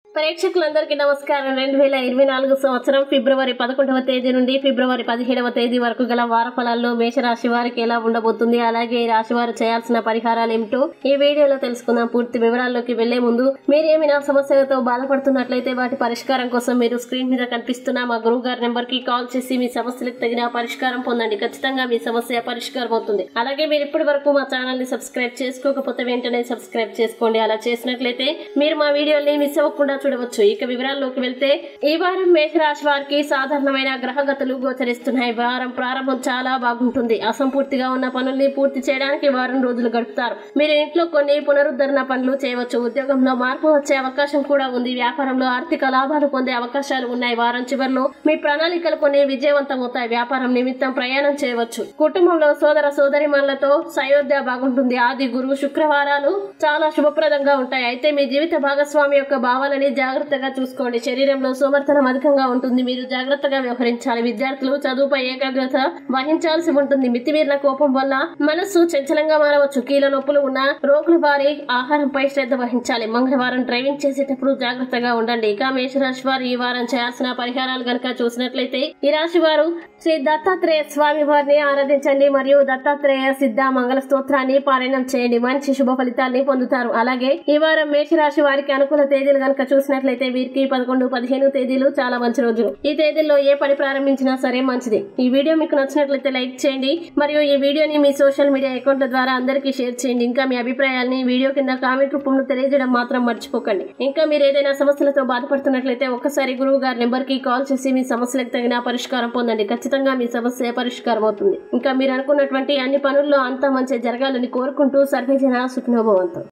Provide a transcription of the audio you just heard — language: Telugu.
ప్రేక్షకులందరికీ నమస్కారం. 2024 సంవత్సరం ఫిబ్రవరి 11వ తేదీ నుండి ఫిబ్రవరి 17వ తేదీ వరకు గల వార ఫలాల్లో మేషరాశి వారికి ఎలా ఉండబోతుంది, అలాగే ఈ రాశి వారు చేయాల్సిన పరిహారాలు ఏమిటో ఈ వీడియోలో తెలుసుకుందాం. పూర్తి వివరాల్లోకి వెళ్లే ముందు మీరు ఏమైనా సమస్యలతో బాధపడుతున్నట్లయితే వాటి పరిష్కారం కోసం మీరు స్క్రీన్ మీద కనిపిస్తున్న మా గురువు గారి నెంబర్ కి కాల్ చేసి మీ సమస్యలకు తగిన పరిష్కారం పొందండి. ఖచ్చితంగా మీ సమస్య పరిష్కారం అవుతుంది. అలాగే మీరు ఇప్పటి వరకు మా ఛానల్ ని సబ్స్క్రైబ్ చేసుకోకపోతే వెంటనే సబ్స్క్రైబ్ చేసుకోండి. అలా చేసినట్లయితే మీరు మా వీడియోని మిస్ అవ్వకుండా చూడవచ్చు. ఇక వివరాల్లోకి వెళ్తే ఈ వారం మేషరాశి వారికి సాధారణమైన గ్రహగతులు గోచరిస్తున్నాయి. వారం ప్రారంభం చాలా బాగుంటుంది. అసంపూర్తిగా ఉన్న పనుల్ని పూర్తి చేయడానికి వారం రోజులు గడుపుతారు. మీరు ఇంట్లో కొన్ని పునరుద్ధరణ పనులు చేయవచ్చు. ఉద్యోగంలో మార్పు వచ్చే అవకాశం కూడా ఉంది. వ్యాపారంలో ఆర్థిక లాభాలు పొందే అవకాశాలు ఉన్నాయి. వారం చివరిలో మీ ప్రణాళికలు కొన్ని విజయవంతమవుతాయి. వ్యాపారం నిమిత్తం ప్రయాణం చేయవచ్చు. కుటుంబంలో సోదర సోదరిమణులతో సయోధ్య బాగుంటుంది. ఆది గురు శుక్రవారాలు చాలా శుభప్రదంగా ఉంటాయి. అయితే మీ జీవిత భాగస్వామి యొక్క భావాలని జాగ్రత్తగా చూసుకోండి. శరీరంలో సోమర్థనం అధికంగా ఉంటుంది. మీరు జాగ్రత్తగా వ్యవహరించాలి. విద్యార్థులు చదువుపై ఏకాగ్రత వహించాల్సి ఉంటుంది. మితిమీరిన కోపం వల్ల మనస్సు చంచలంగా మారవచ్చు. కీళ్ళ నొప్పులు ఉన్న రోగుల వారి ఆహారంపై శ్రద్ధ వహించాలి. మంగళవారం డ్రైవింగ్ చేసేటప్పుడు జాగ్రత్తగా ఉండండి. ఇక మేషరాశి వారు ఈ వారం చేయాల్సిన పరిహారాలు గనక చూసినట్లయితే ఈ రాశి వారు శ్రీ దత్తాత్రేయ స్వామి వారిని ఆరాధించండి మరియు దత్తాత్రేయ సిద్ధ మంగళ స్తోత్రాన్ని పారాయణం చేయండి. మంచి శుభ ఫలితాన్ని పొందుతారు. అలాగే ఈ వారం మేషరాశి వారికి అనుకూల తేదీలు గనక చూసినట్లయితే వీరికి 11, 15 తేదీలు చాలా మంచి రోజులు. ఈ తేదీల్లో ఏ పని ప్రారంభించినా సరే మంచిది. ఈ వీడియో మీకు నచ్చినట్లయితే లైక్ చేయండి మరియు ఈ వీడియోని మీ సోషల్ మీడియా అకౌంట్ల ద్వారా అందరికీ షేర్ చేయండి. ఇంకా మీ అభిప్రాయాలని వీడియో కింద కామెంట్ రూపంలో తెలియజేయడం మాత్రం మర్చిపోకండి. ఇంకా మీరు ఏదైనా సమస్యలతో బాధపడుతున్నట్లయితే ఒక్కసారి గురువు గారి నెంబర్ కి కాల్ చేసి మీ సమస్యలకు తగిన పరిష్కారం పొందండి. ఖచ్చితంగా మీ సమస్య పరిష్కారం అవుతుంది. ఇంకా మీరు అనుకున్నటువంటి అన్ని పనుల్లో అంతా మంచి జరగాలని కోరుకుంటూ సర్వేజన సుఖినో భవంతు.